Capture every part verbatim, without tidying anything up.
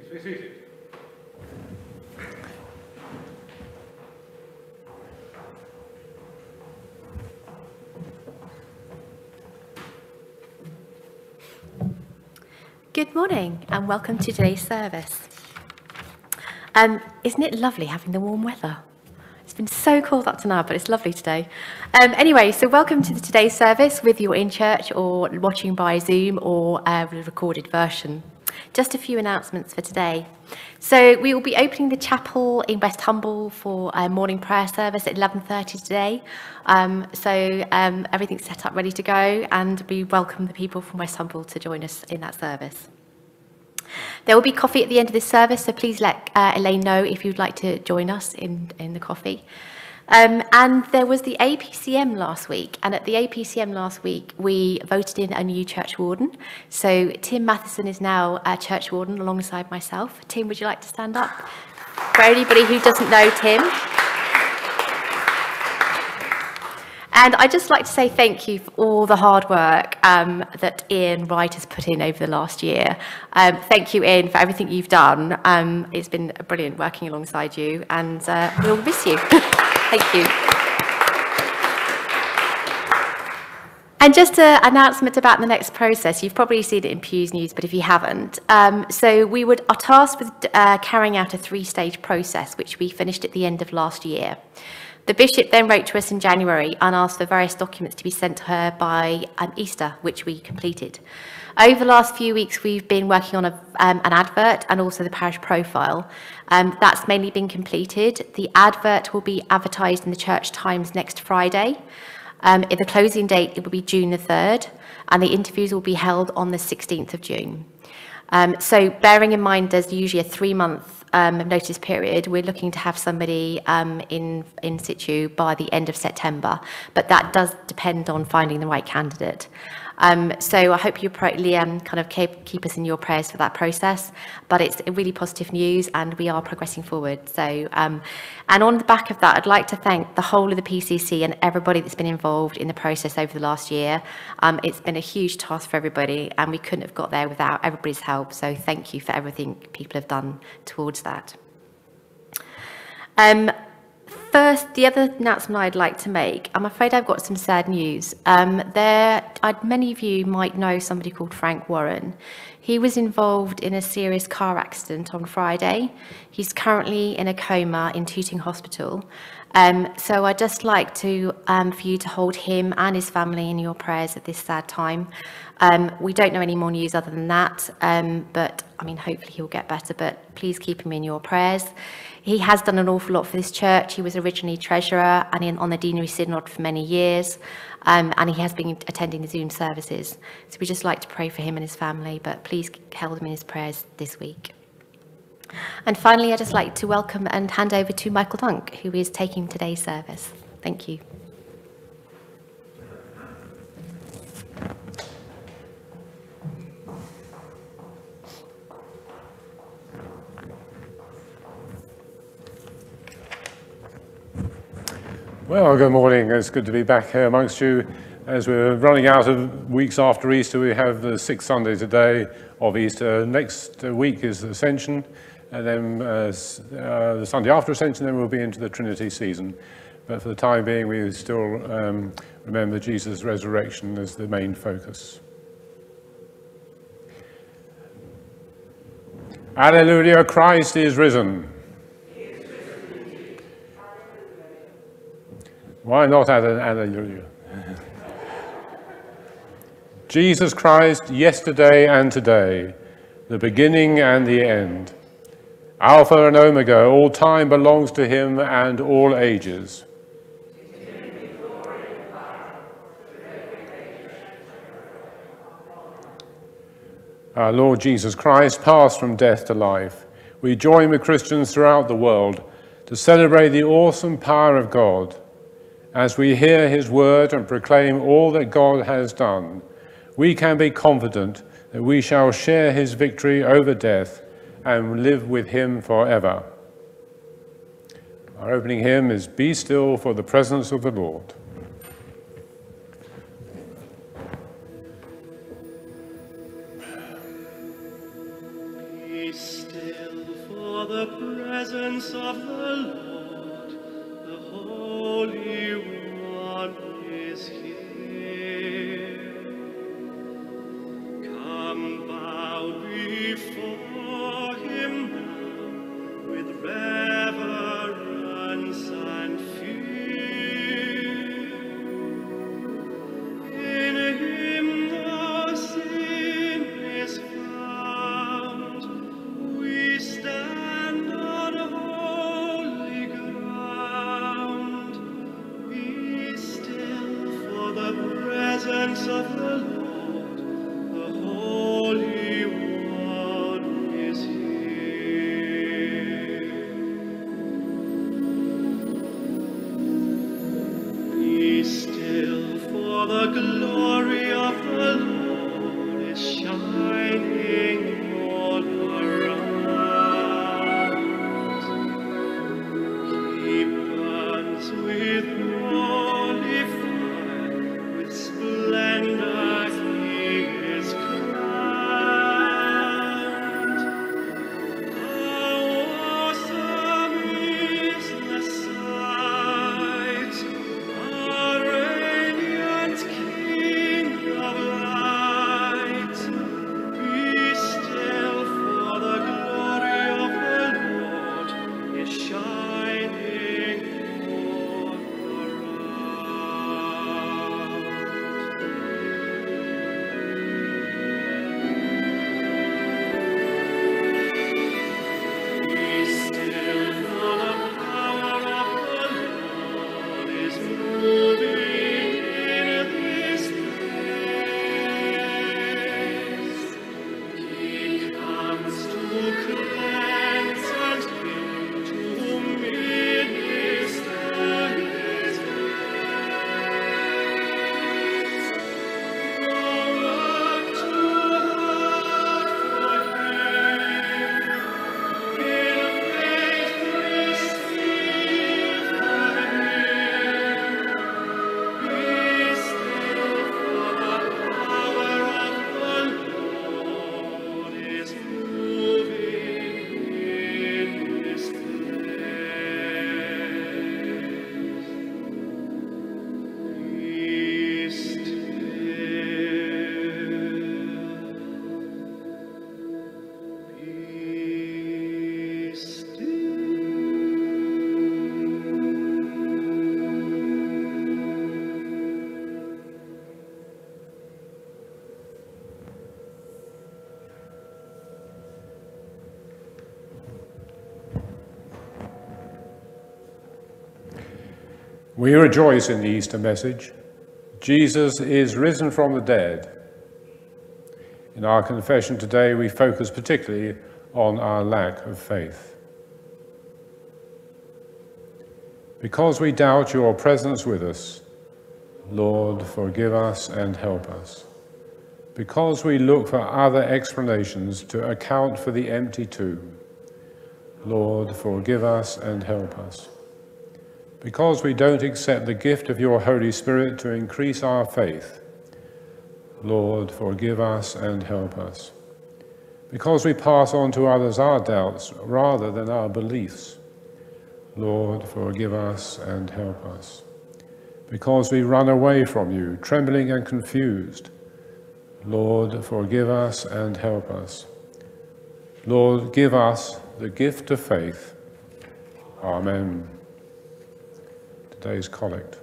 Please be seated. Good morning and welcome to today's service. Um, isn't it lovely having the warm weather? It's been so cold up to now, but it's lovely today. Um, anyway, so welcome to the today's service, whether you're in church or watching by Zoom or uh, the recorded version. Just a few announcements for today. So we will be opening the chapel in West Humble for a morning prayer service at eleven thirty today. Um, so um, everything's set up, ready to go, and we welcome the people from West Humble to join us in that service. There will be coffee at the end of this service, so please let uh, Elaine know if you'd like to join us in, in the coffee. Um, and there was the A P C M last week, and at the A P C M last week, we voted in a new church warden. So Tim Matheson is now a church warden alongside myself. Tim, would you like to stand up? For anybody who doesn't know Tim. And I'd just like to say thank you for all the hard work um, that Ian Wright has put in over the last year. Um, thank you, Ian, for everything you've done. Um, it's been brilliant working alongside you, and uh, we'll miss you. Thank you. And just an announcement about the next process. You've probably seen it in Pew's News, but if you haven't. Um, so we would, are tasked with uh, carrying out a three-stage process, which we finished at the end of last year. The bishop then wrote to us in January and asked for various documents to be sent to her by um, Easter, which we completed. Over the last few weeks, we've been working on a, um, an advert and also the parish profile. Um, that's mainly been completed. The advert will be advertised in the Church Times next Friday. Um, at the closing date, it will be June the third, and the interviews will be held on the sixteenth of June. Um, so bearing in mind there's usually a three-month um, notice period, we're looking to have somebody um, in, in situ by the end of September, but that does depend on finding the right candidate. Um, so I hope you, Liam, kind of keep, keep us in your prayers for that process, but it's really positive news and we are progressing forward. So, um, and on the back of that, I'd like to thank the whole of the P C C and everybody that's been involved in the process over the last year. Um, it's been a huge task for everybody and we couldn't have got there without everybody's help. So thank you for everything people have done towards that. Um, First, the other announcement I'd like to make, I'm afraid I've got some sad news. Um, there, I'd, many of you might know somebody called Frank Warren. He was involved in a serious car accident on Friday. He's currently in a coma in Tooting Hospital. Um, so I'd just like to, um, for you to hold him and his family in your prayers at this sad time. Um, we don't know any more news other than that, um, but I mean, hopefully he'll get better, but please keep him in your prayers. He has done an awful lot for this church. He was originally treasurer and in, on the deanery synod for many years, um, and he has been attending the Zoom services. So we'd just like to pray for him and his family, but please hold him in his prayers this week. And finally, I'd just like to welcome and hand over to Michael Dunk, who is taking today's service. Thank you. Well, good morning. It's good to be back here amongst you. As we're running out of weeks after Easter, we have the sixth Sunday today of Easter. Next week is Ascension, and then uh, uh, the Sunday after Ascension, then we'll be into the Trinity season. But for the time being, we still um, remember Jesus' resurrection as the main focus. Alleluia, Christ is risen. Why not add an alleluia? Jesus Christ, yesterday and today, the beginning and the end. Alpha and Omega, all time belongs to him and all ages. Our Lord Jesus Christ passed from death to life. We join with Christians throughout the world to celebrate the awesome power of God. As we hear his word and proclaim all that God has done, we can be confident that we shall share his victory over death and live with him forever. Our opening hymn is Be Still for the Presence of the Lord. Be still. still, for the presence of the Lord, the Holy One is here. Come bow before him now with reverence and fear. In him no sin is found. We stand on holy ground. Be still, for the presence of the Lord, the Holy One is here. Be still, for the glory of the Lord is shining all around. He burns with holy fire, with splendor he is crowned. How awesome is the sight, our radiant King of light. Be still, for the glory of the Lord is shining all around. Be still, for the power of the Lord is moving in this place. He comes to cleanse and heal, to minister his grace. No work too hard for him. In faith receive from him. Be still, for the power of the Lord is moving in this place. Be still. Be We rejoice in the Easter message. Jesus is risen from the dead. In our confession today, we focus particularly on our lack of faith. Because we doubt your presence with us, Lord, forgive us and help us. Because we look for other explanations to account for the empty tomb, Lord, forgive us and help us. Because we don't accept the gift of your Holy Spirit to increase our faith, Lord, forgive us and help us. Because we pass on to others our doubts rather than our beliefs, Lord, forgive us and help us. Because we run away from you, trembling and confused, Lord, forgive us and help us. Lord, give us the gift of faith. Amen. Today's collect.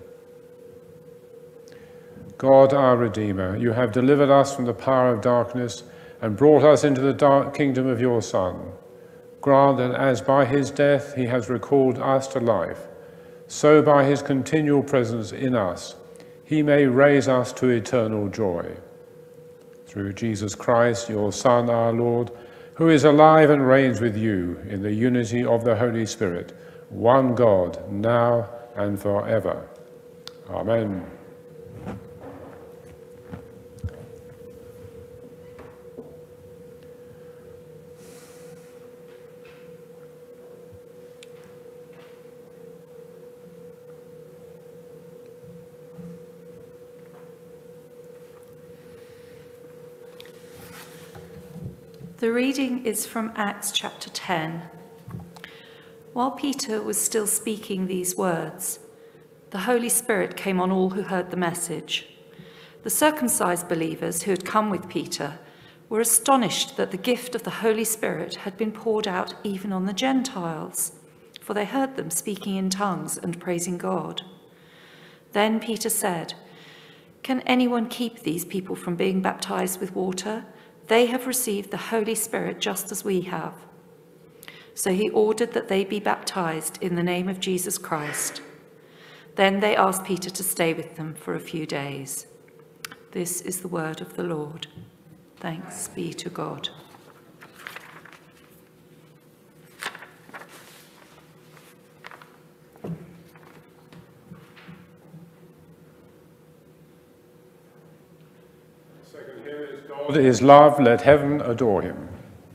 God, our Redeemer, you have delivered us from the power of darkness and brought us into the dark kingdom of your Son. Grant that as by his death he has recalled us to life, so by his continual presence in us, he may raise us to eternal joy. Through Jesus Christ, your Son, our Lord, who is alive and reigns with you in the unity of the Holy Spirit, one God, now and forever. Amen. The reading is from Acts chapter ten. While Peter was still speaking these words, the Holy Spirit came on all who heard the message. The circumcised believers who had come with Peter were astonished that the gift of the Holy Spirit had been poured out even on the Gentiles, for they heard them speaking in tongues and praising God. Then Peter said, "Can anyone keep these people from being baptized with water? They have received the Holy Spirit just as we have." So he ordered that they be baptized in the name of Jesus Christ. Then they asked Peter to stay with them for a few days. This is the word of the Lord. Thanks be to God. Second hymn is God is love, let heaven adore him.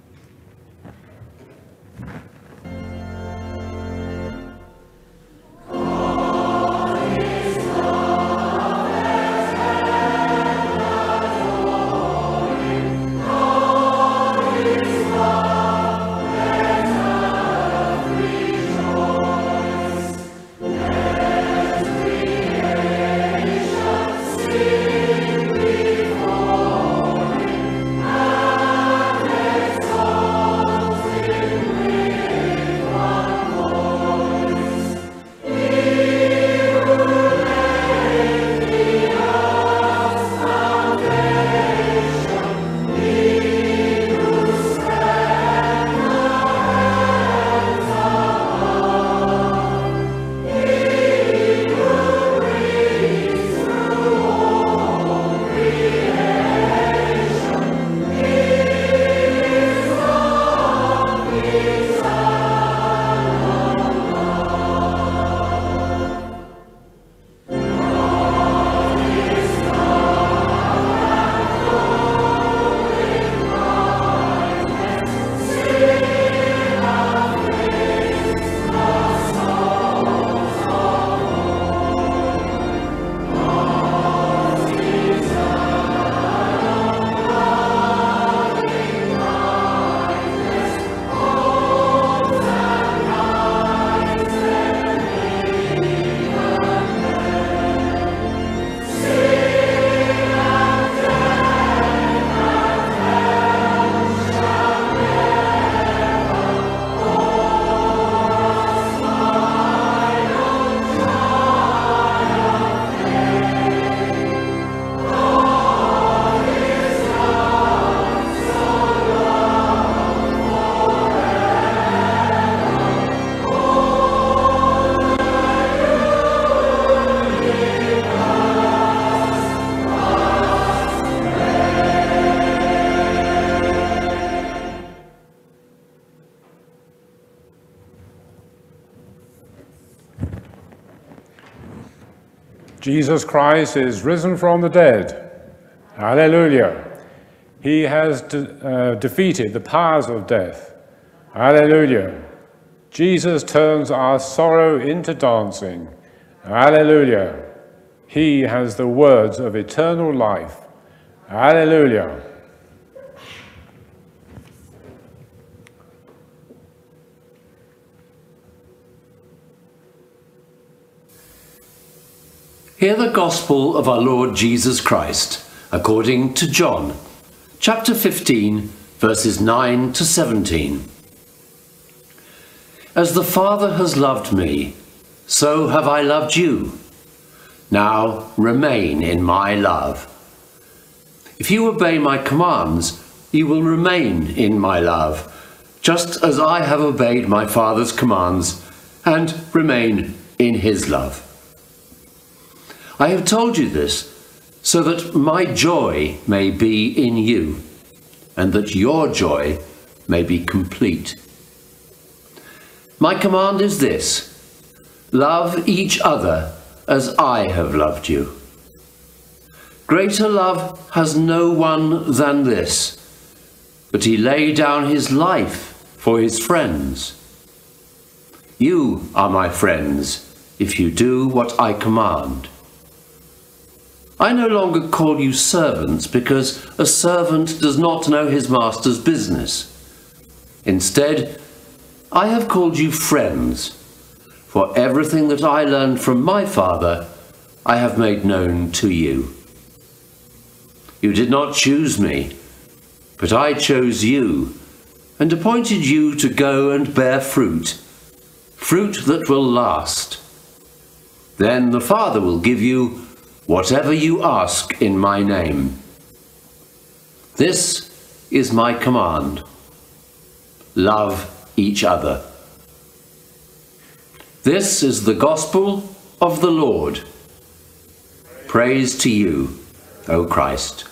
Jesus Christ is risen from the dead. Hallelujah. He has de uh, defeated the powers of death. Hallelujah. Jesus turns our sorrow into dancing. Hallelujah. He has the words of eternal life. Hallelujah. Hear the gospel of our Lord Jesus Christ, according to John, chapter fifteen, verses nine to seventeen. As the Father has loved me, so have I loved you. Now remain in my love. If you obey my commands, you will remain in my love, just as I have obeyed my Father's commands and remain in his love. I have told you this so that my joy may be in you and that your joy may be complete. My command is this: love each other as I have loved you. Greater love has no one than this, but he laid down his life for his friends. You are my friends if you do what I command. I no longer call you servants, because a servant does not know his master's business. Instead, I have called you friends, for everything that I learned from my Father, I have made known to you. You did not choose me, but I chose you, and appointed you to go and bear fruit, fruit that will last. Then the Father will give you whatever you ask in my name. This is my command. Love each other. This is the gospel of the Lord. Praise to you, O Christ.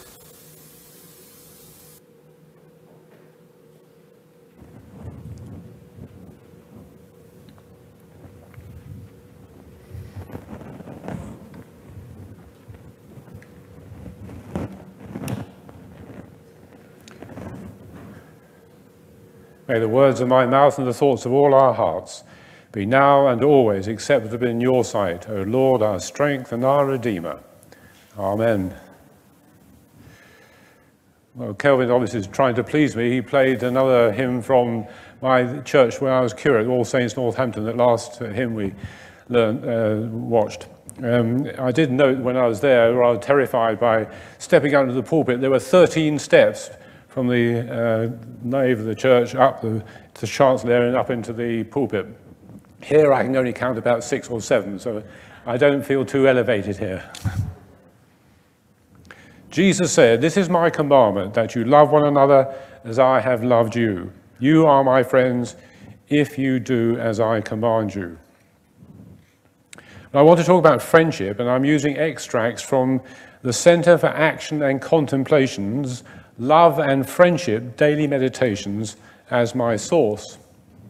May the words of my mouth and the thoughts of all our hearts be now and always acceptable in your sight, O Lord, our strength and our Redeemer. Amen. Well, Kelvin obviously is trying to please me. He played another hymn from my church where I was curate, All Saints Northampton, that last hymn we learned, uh, watched. Um, I did note when I was there, rather terrified by stepping out of the pulpit, there were thirteen steps from the uh, nave of the church up the, to the chancellor and up into the pulpit. Here I can only count about six or seven, so I don't feel too elevated here. Jesus said, "This is my commandment, that you love one another as I have loved you. You are my friends if you do as I command you." I want to talk about friendship, and I'm using extracts from the Centre for Action and Contemplation's Love and Friendship Daily Meditations as my source.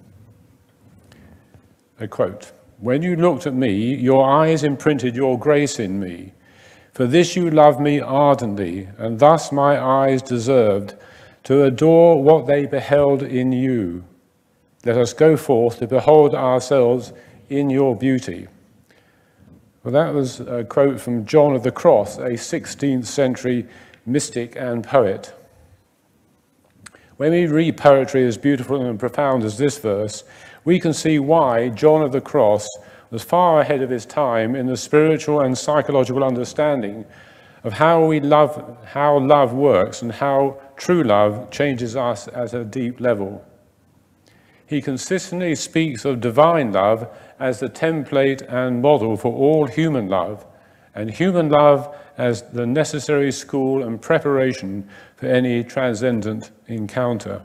A quote, "When you looked at me, your eyes imprinted your grace in me. For this you loved me ardently, and thus my eyes deserved to adore what they beheld in you. Let us go forth to behold ourselves in your beauty." Well, that was a quote from John of the Cross, a sixteenth century mystic and poet. When we read poetry as beautiful and profound as this verse, we can see why John of the Cross was far ahead of his time in the spiritual and psychological understanding of how we love, how love works and how true love changes us at a deep level. He consistently speaks of divine love as the template and model for all human love, and human love as the necessary school and preparation for any transcendent encounter.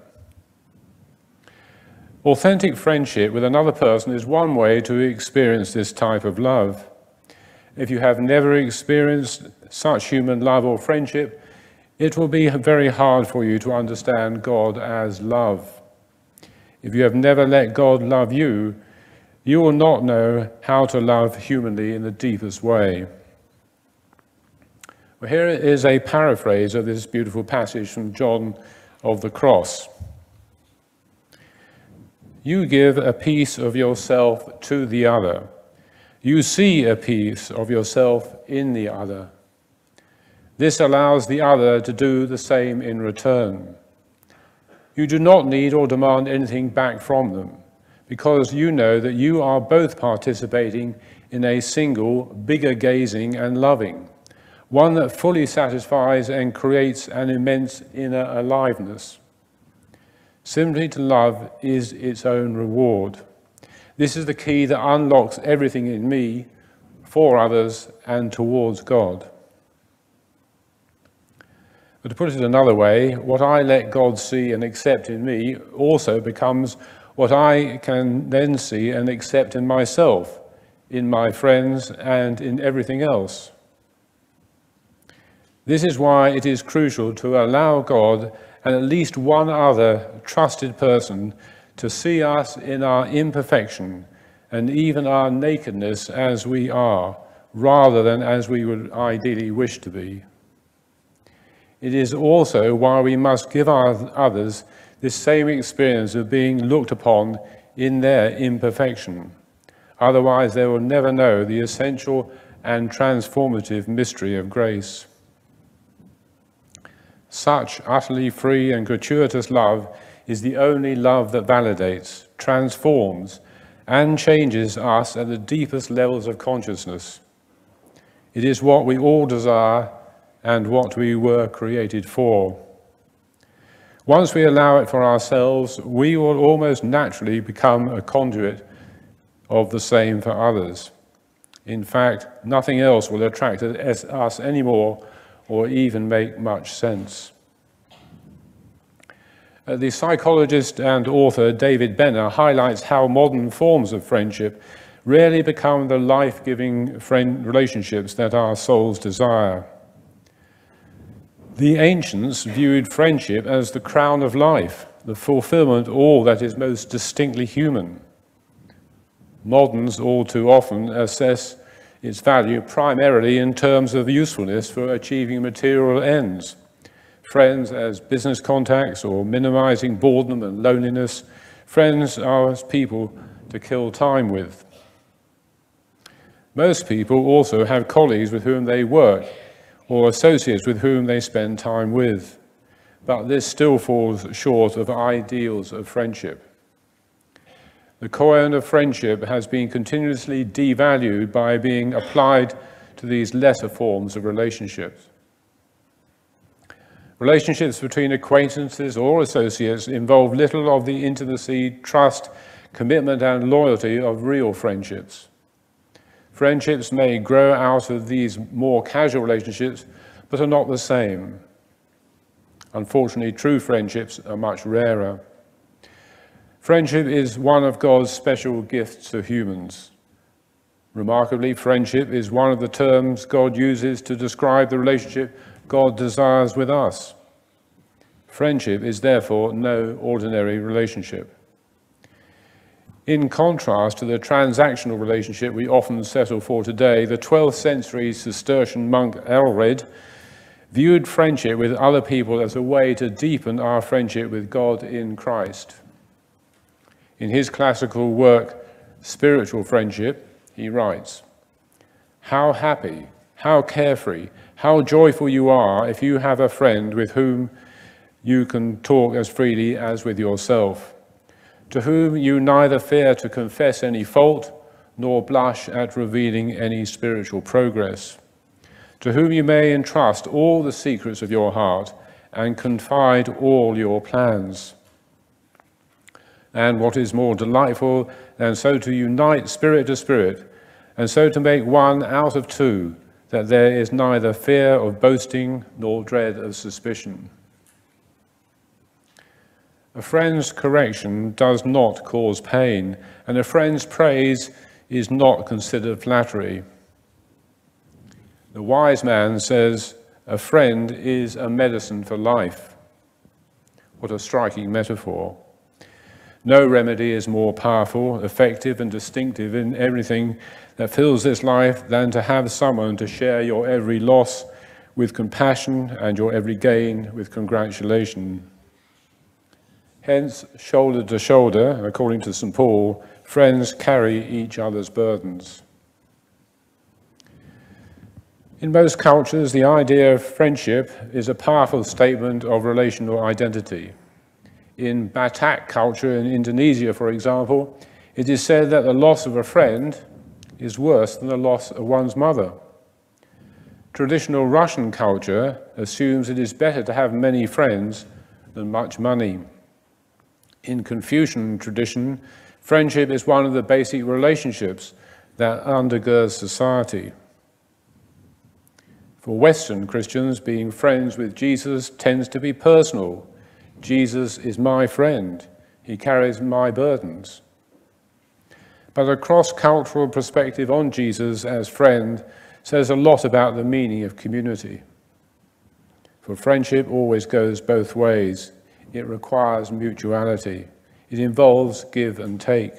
Authentic friendship with another person is one way to experience this type of love. If you have never experienced such human love or friendship, it will be very hard for you to understand God as love. If you have never let God love you, you will not know how to love humanly in the deepest way. Well, here is a paraphrase of this beautiful passage from John of the Cross. You give a piece of yourself to the other. You see a piece of yourself in the other. This allows the other to do the same in return. You do not need or demand anything back from them, because you know that you are both participating in a single, bigger gazing and loving, one that fully satisfies and creates an immense inner aliveness. Simply to love is its own reward. This is the key that unlocks everything in me, for others, and towards God. But to put it another way, what I let God see and accept in me also becomes what I can then see and accept in myself, in my friends, and in everything else. This is why it is crucial to allow God and at least one other trusted person to see us in our imperfection and even our nakedness as we are, rather than as we would ideally wish to be. It is also why we must give our others this same experience of being looked upon in their imperfection. Otherwise, they will never know the essential and transformative mystery of grace. Such utterly free and gratuitous love is the only love that validates, transforms, and changes us at the deepest levels of consciousness. It is what we all desire and what we were created for. Once we allow it for ourselves, we will almost naturally become a conduit of the same for others. In fact, nothing else will attract us anymore or even make much sense. Uh, the psychologist and author David Benner highlights how modern forms of friendship rarely become the life-giving friend relationships that our souls desire. The ancients viewed friendship as the crown of life, the fulfillment of all that is most distinctly human. Moderns all too often assess its value primarily in terms of usefulness for achieving material ends. Friends as business contacts or minimizing boredom and loneliness. Friends are as people to kill time with. Most people also have colleagues with whom they work or associates with whom they spend time with, but this still falls short of ideals of friendship. The coin of friendship has been continuously devalued by being applied to these lesser forms of relationships. Relationships between acquaintances or associates involve little of the intimacy, trust, commitment, and loyalty of real friendships. Friendships may grow out of these more casual relationships, but are not the same. Unfortunately, true friendships are much rarer. Friendship is one of God's special gifts to humans. Remarkably, friendship is one of the terms God uses to describe the relationship God desires with us. Friendship is therefore no ordinary relationship. In contrast to the transactional relationship we often settle for today, the twelfth century Cistercian monk Aelred viewed friendship with other people as a way to deepen our friendship with God in Christ. In his classical work, Spiritual Friendship, he writes, "How happy, how carefree, how joyful you are if you have a friend with whom you can talk as freely as with yourself, to whom you neither fear to confess any fault nor blush at revealing any spiritual progress, to whom you may entrust all the secrets of your heart and confide all your plans. And what is more delightful than so to unite spirit to spirit, and so to make one out of two, that there is neither fear of boasting nor dread of suspicion." A friend's correction does not cause pain, and a friend's praise is not considered flattery. The wise man says, "A friend is a medicine for life." What a striking metaphor. No remedy is more powerful, effective, and distinctive in everything that fills this life than to have someone to share your every loss with compassion and your every gain with congratulation. Hence, shoulder to shoulder, according to Saint Paul, friends carry each other's burdens. In most cultures, the idea of friendship is a powerful statement of relational identity. In Batak culture in Indonesia, for example, it is said that the loss of a friend is worse than the loss of one's mother. Traditional Russian culture assumes it is better to have many friends than much money. In Confucian tradition, friendship is one of the basic relationships that undergirds society. For Western Christians, being friends with Jesus tends to be personal. Jesus is my friend. He carries my burdens. But a cross-cultural perspective on Jesus as friend says a lot about the meaning of community. For friendship always goes both ways. It requires mutuality. It involves give and take.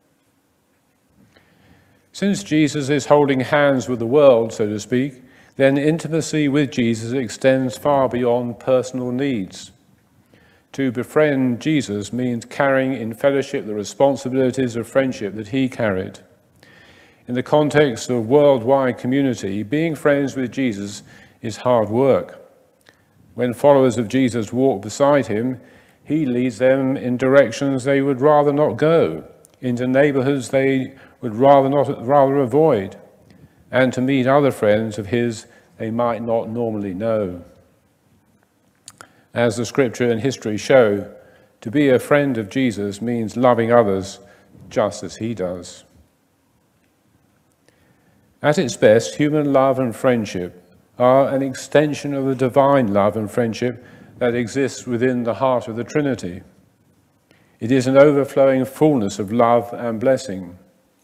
Since Jesus is holding hands with the world, so to speak, then intimacy with Jesus extends far beyond personal needs. To befriend Jesus means carrying in fellowship the responsibilities of friendship that he carried. In the context of worldwide community, being friends with Jesus is hard work. When followers of Jesus walk beside him, he leads them in directions they would rather not go, into neighborhoods they would rather not rather avoid, and to meet other friends of his they might not normally know. As the scripture and history show, to be a friend of Jesus means loving others just as he does. At its best, human love and friendship are an extension of the divine love and friendship that exists within the heart of the Trinity. It is an overflowing fullness of love and blessing.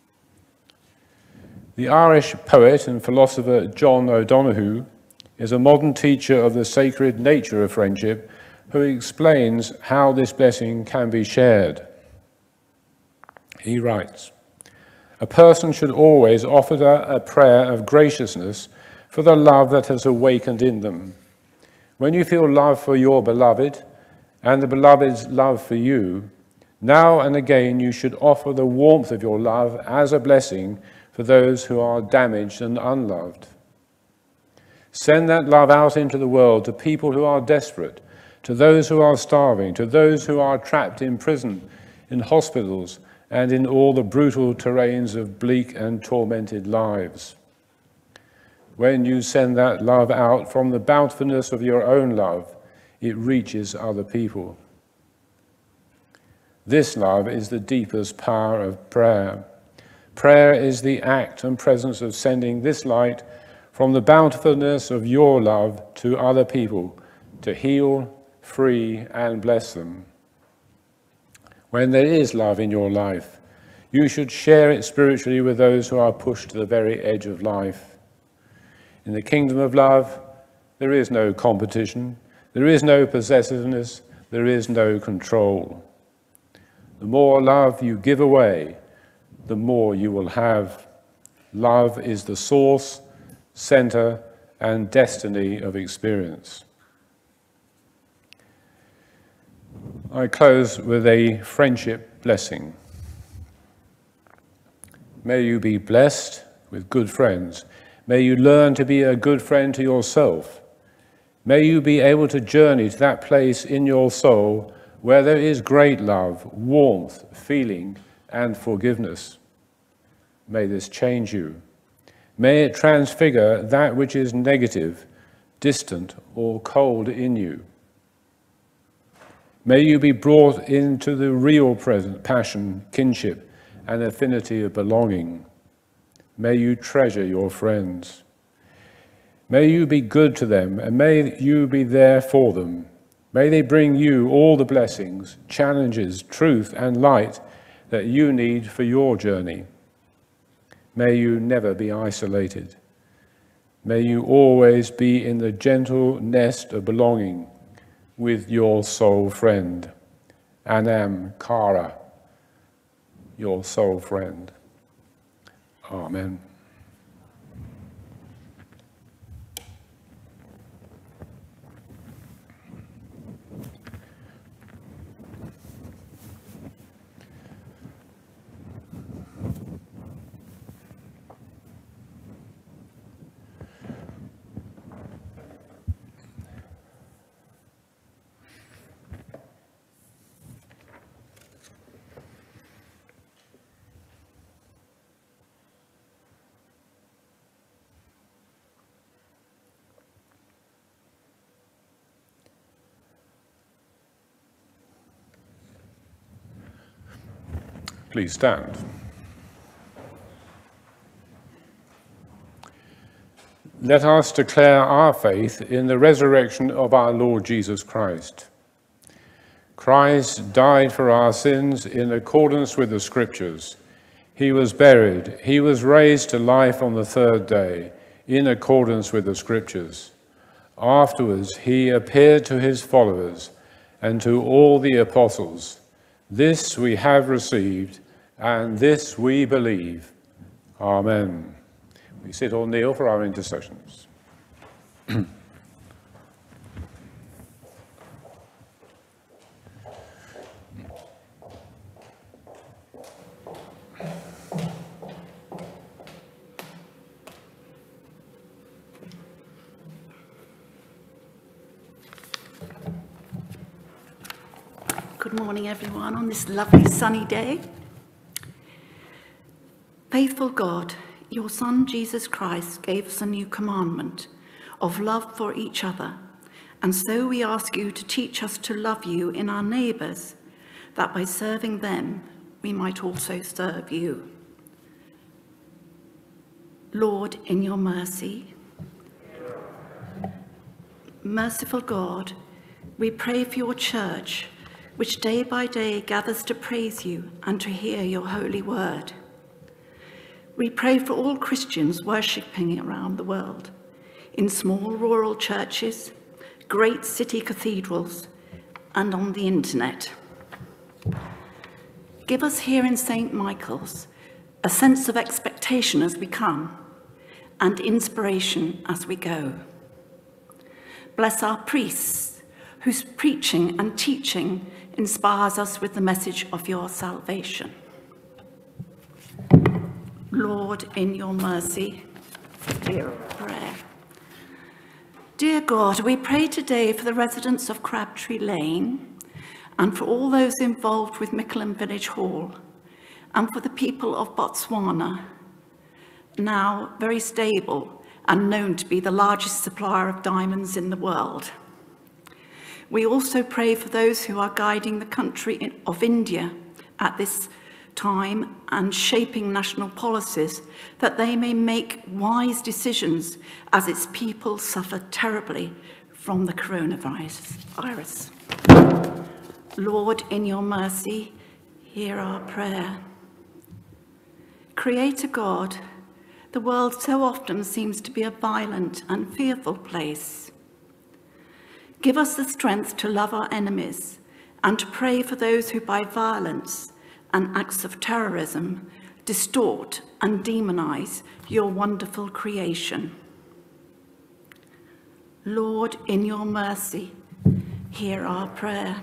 The Irish poet and philosopher John O'Donoghue is a modern teacher of the sacred nature of friendship who explains how this blessing can be shared. He writes, "A person should always offer a prayer of graciousness for the love that has awakened in them. When you feel love for your beloved and the beloved's love for you, now and again you should offer the warmth of your love as a blessing for those who are damaged and unloved. Send that love out into the world to people who are desperate, to those who are starving, to those who are trapped in prison, in hospitals, and in all the brutal terrains of bleak and tormented lives. When you send that love out from the bountifulness of your own love, it reaches other people. This love is the deepest power of prayer. Prayer is the act and presence of sending this light from the bountifulness of your love to other people to heal, free, and bless them. When there is love in your life, you should share it spiritually with those who are pushed to the very edge of life. In the kingdom of love, there is no competition, there is no possessiveness, there is no control. The more love you give away, the more you will have. Love is the source, center, and destiny of experience." I close with a friendship blessing. May you be blessed with good friends. May you learn to be a good friend to yourself. May you be able to journey to that place in your soul where there is great love, warmth, feeling, and forgiveness. May this change you. May it transfigure that which is negative, distant, or cold in you. May you be brought into the real present passion, kinship, and affinity of belonging. May you treasure your friends. May you be good to them, and may you be there for them. May they bring you all the blessings, challenges, truth, and light that you need for your journey. May you never be isolated. May you always be in the gentle nest of belonging with your soul friend. Anam Cara, your soul friend. Amen. Please stand. Let us declare our faith in the resurrection of our Lord Jesus Christ. Christ died for our sins in accordance with the Scriptures. He was buried. He was raised to life on the third day in accordance with the Scriptures. Afterwards, he appeared to his followers and to all the apostles. This we have received, and this we believe. Amen. We sit or kneel for our intercessions. morning, everyone, on this lovely sunny day. Faithful God, your Son, Jesus Christ, gave us a new commandment of love for each other. And so we ask you to teach us to love you in our neighbours, that by serving them, we might also serve you. Lord, in your mercy, merciful God, we pray for your church, which day by day gathers to praise you and to hear your holy word. We pray for all Christians worshipping around the world, in small rural churches, great city cathedrals, and on the internet. Give us here in Saint Michael's a sense of expectation as we come, and inspiration as we go. Bless our priests, whose preaching and teaching inspires us with the message of your salvation. Lord, in your mercy, hear our prayer. Dear God, we pray today for the residents of Crabtree Lane and for all those involved with Mickleham Village Hall and for the people of Botswana, now very stable and known to be the largest supplier of diamonds in the world. We also pray for those who are guiding the country of India at this time and shaping national policies, that they may make wise decisions as its people suffer terribly from the coronavirus. Lord, in your mercy, hear our prayer. Creator God, the world so often seems to be a violent and fearful place. Give us the strength to love our enemies and to pray for those who by violence and acts of terrorism distort and demonize your wonderful creation. Lord, in your mercy, hear our prayer.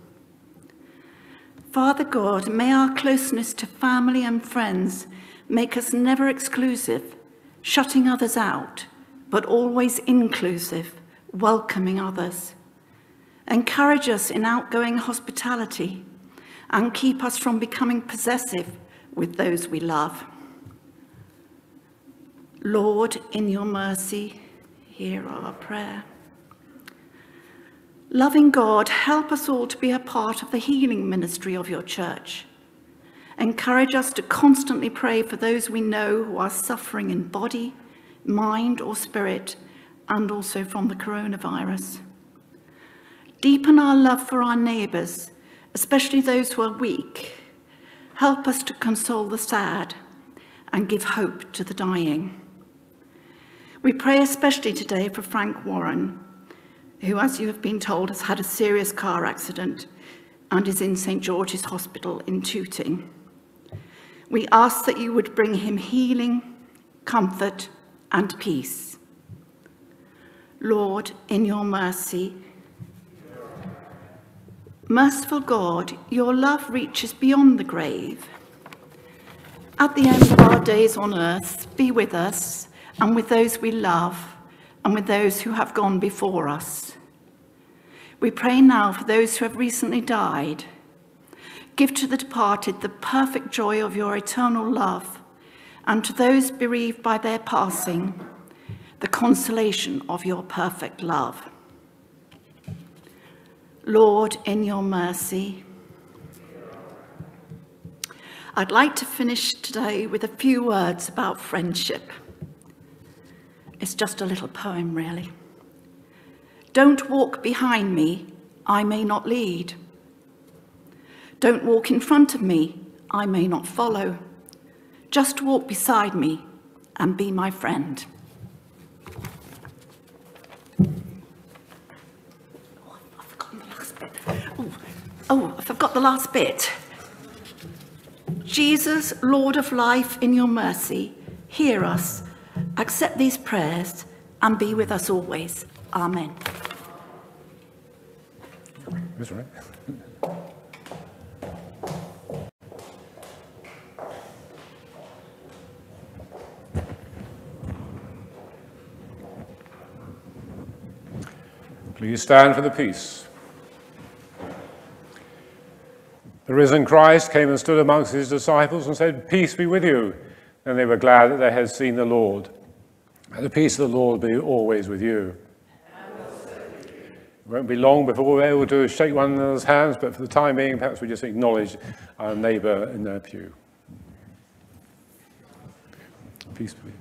Father God, may our closeness to family and friends make us never exclusive, shutting others out, but always inclusive, welcoming others. Encourage us in outgoing hospitality and keep us from becoming possessive with those we love. Lord, in your mercy, hear our prayer. Loving God, help us all to be a part of the healing ministry of your church. Encourage us to constantly pray for those we know who are suffering in body, mind, or spirit, and also from the coronavirus. Deepen our love for our neighbours, especially those who are weak. Help us to console the sad and give hope to the dying. We pray especially today for Frank Warren, who, as you have been told, has had a serious car accident and is in Saint George's Hospital in Tooting. We ask that you would bring him healing, comfort, and peace. Lord, in your mercy, merciful God, your love reaches beyond the grave. At the end of our days on earth, be with us and with those we love and with those who have gone before us. We pray now for those who have recently died. Give to the departed the perfect joy of your eternal love, and to those bereaved by their passing, the consolation of your perfect love. Lord, in your mercy. I'd like to finish today with a few words about friendship. It's just a little poem, really. Don't walk behind me, I may not lead. Don't walk in front of me, I may not follow. Just walk beside me and be my friend. Oh, I've forgotten the last bit. Oh, oh, I forgot the last bit. Jesus, Lord of life, in your mercy, hear us, accept these prayers, and be with us always. Amen. That's right. Please stand for the peace. The risen Christ came and stood amongst his disciples and said, "Peace be with you." And they were glad that they had seen the Lord. And the peace of the Lord be always with you. It won't be long before we're able to shake one another's hands, but for the time being, perhaps we just acknowledge our neighbour in their pew. Peace be with you.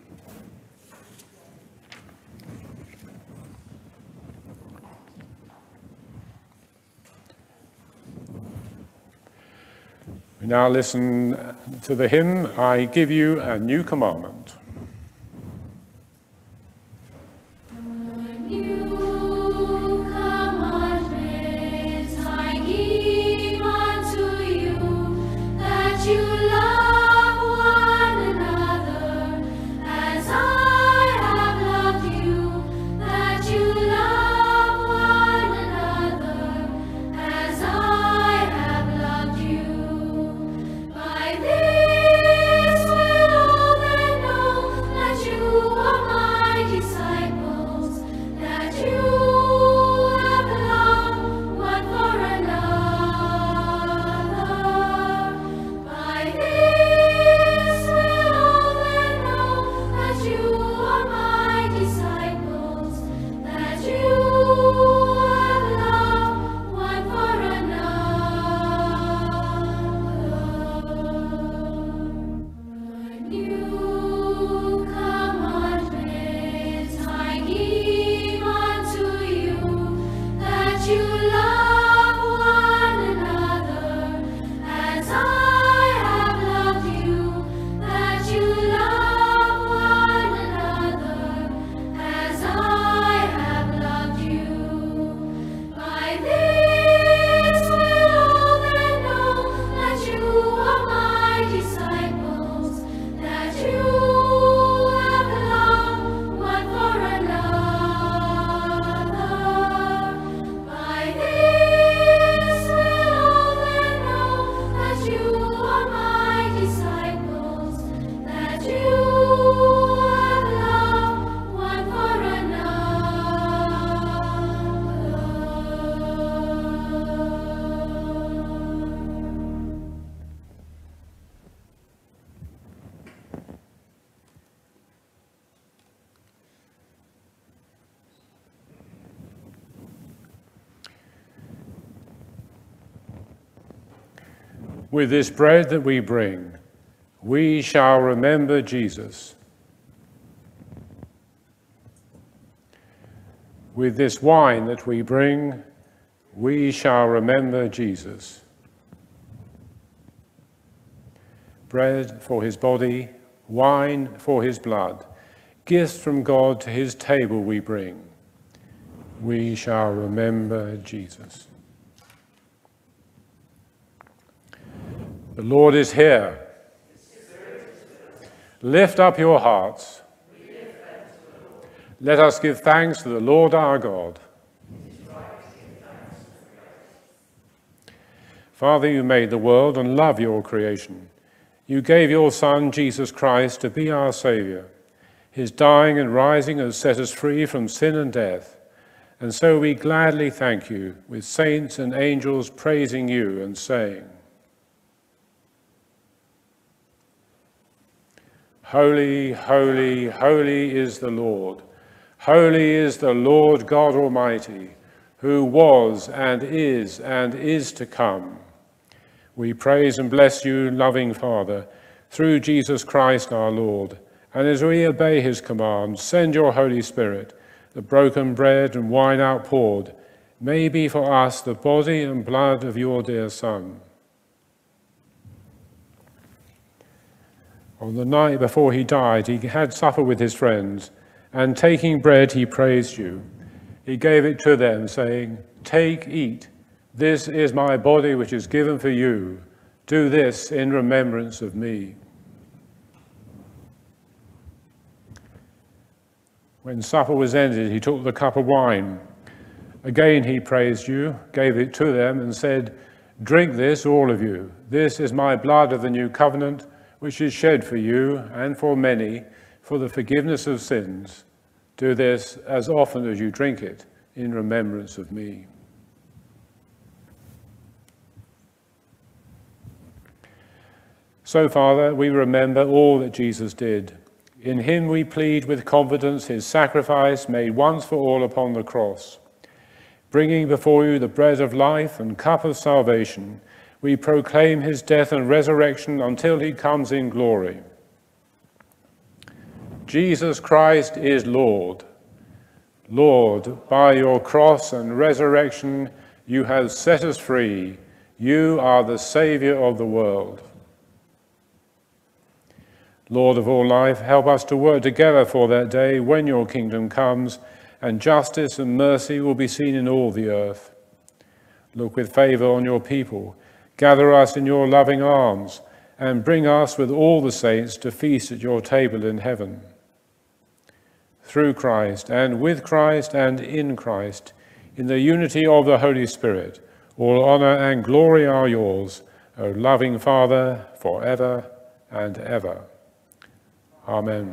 We now listen to the hymn, "I Give You a New Commandment." With this bread that we bring, we shall remember Jesus. With this wine that we bring, we shall remember Jesus. Bread for his body, wine for his blood, gifts from God to his table we bring. We shall remember Jesus. The Lord is here. Lift up your hearts. Let us give thanks to the Lord our God. Father, you made the world and love your creation. You gave your Son, Jesus Christ, to be our Saviour. His dying and rising has set us free from sin and death. And so we gladly thank you, with saints and angels praising you and saying, "Holy, holy, holy is the Lord. Holy is the Lord God Almighty, who was and is and is to come." We praise and bless you, loving Father, through Jesus Christ our Lord. And as we obey his command, send your Holy Spirit, the broken bread and wine outpoured, may be for us the body and blood of your dear Son. On the night before he died, he had supper with his friends, and taking bread, he praised you. He gave it to them, saying, "Take, eat. This is my body which is given for you. Do this in remembrance of me." When supper was ended, he took the cup of wine. Again he praised you, gave it to them, and said, "Drink this, all of you. This is my blood of the new covenant, which is shed for you and for many for the forgiveness of sins. Do this as often as you drink it in remembrance of me." So, Father, we remember all that Jesus did. In him we plead with confidence his sacrifice made once for all upon the cross. Bringing before you the bread of life and cup of salvation, we proclaim his death and resurrection until he comes in glory. Jesus Christ is Lord. Lord, by your cross and resurrection, you have set us free. You are the Saviour of the world. Lord of all life, help us to work together for that day when your kingdom comes and justice and mercy will be seen in all the earth. Look with favour on your people, gather us in your loving arms, and bring us with all the saints to feast at your table in heaven. Through Christ, and with Christ, and in Christ, in the unity of the Holy Spirit, all honour and glory are yours, O loving Father, for ever and ever. Amen.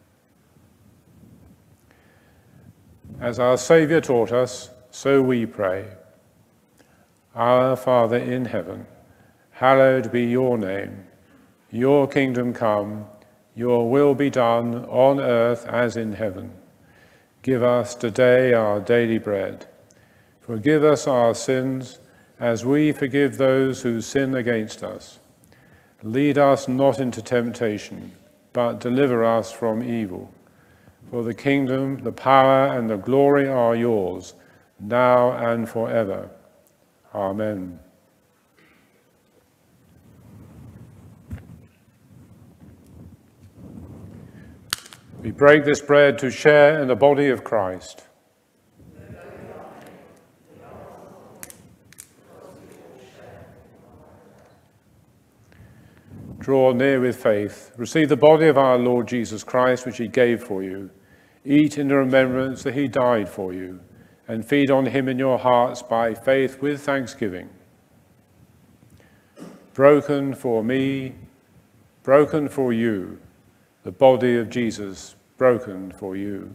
As our Saviour taught us, so we pray. Our Father in heaven, hallowed be your name. Your kingdom come, your will be done on earth as in heaven. Give us today our daily bread. Forgive us our sins as we forgive those who sin against us. Lead us not into temptation, but deliver us from evil. For the kingdom, the power, and the glory are yours, now and forever. Amen. We break this bread to share in the body of Christ. Draw near with faith. Receive the body of our Lord Jesus Christ, which he gave for you. Eat in the remembrance that he died for you, and feed on him in your hearts by faith with thanksgiving. Broken for me, broken for you, the body of Jesus broken for you.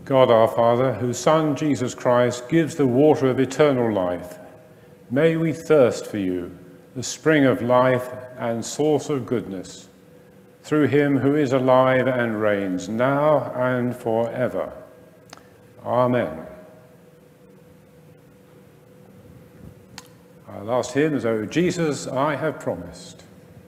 God our Father, whose Son Jesus Christ gives the water of eternal life, may we thirst for you, the spring of life and source of goodness, through him who is alive and reigns now and forever. Amen. Our last hymn is, O Jesus, I have promised.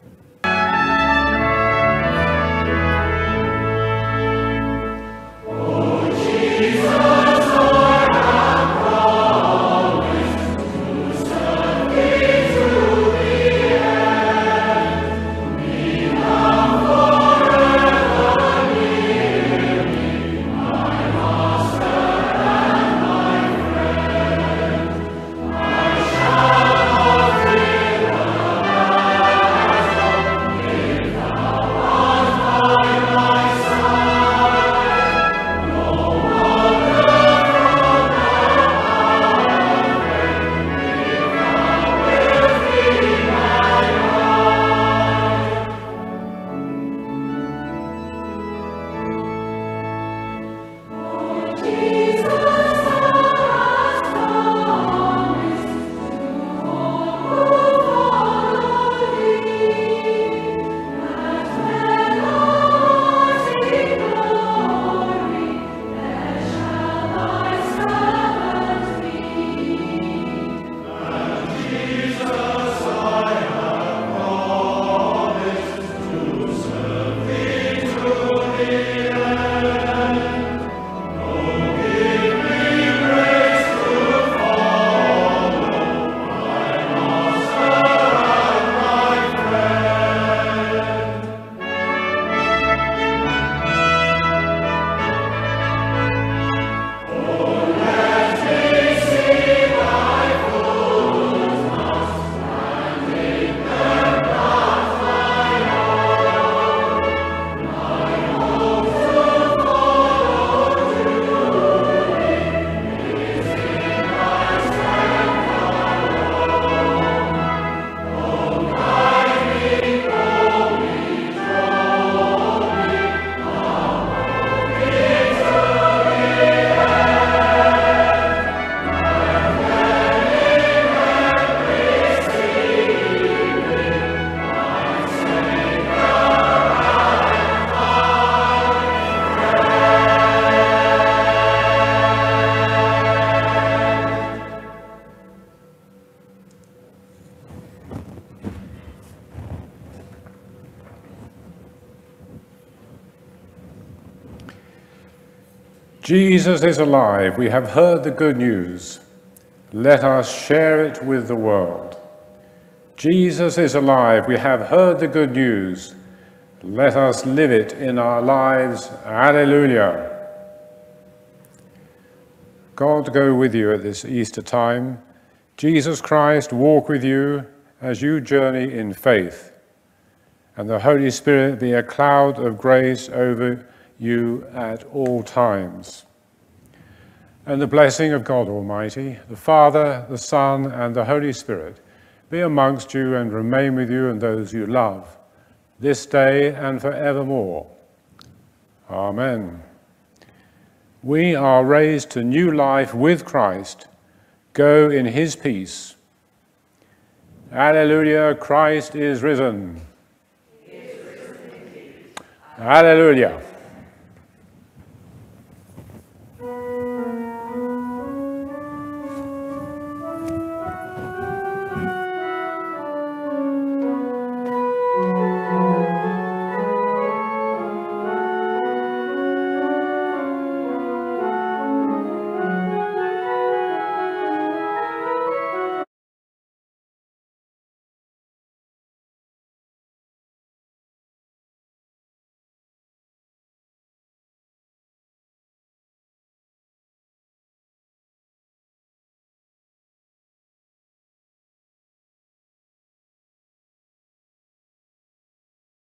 Jesus is alive. We have heard the good news. Let us share it with the world. Jesus is alive. We have heard the good news. Let us live it in our lives. Alleluia. God go with you at this Easter time. Jesus Christ walk with you as you journey in faith. And the Holy Spirit be a cloud of grace over you at all times. And the blessing of God Almighty, the Father, the Son, and the Holy Spirit be amongst you and remain with you and those you love, this day and forevermore. Amen. We are raised to new life with Christ. Go in his peace. Alleluia, Christ is risen. He is risen indeed. Alleluia.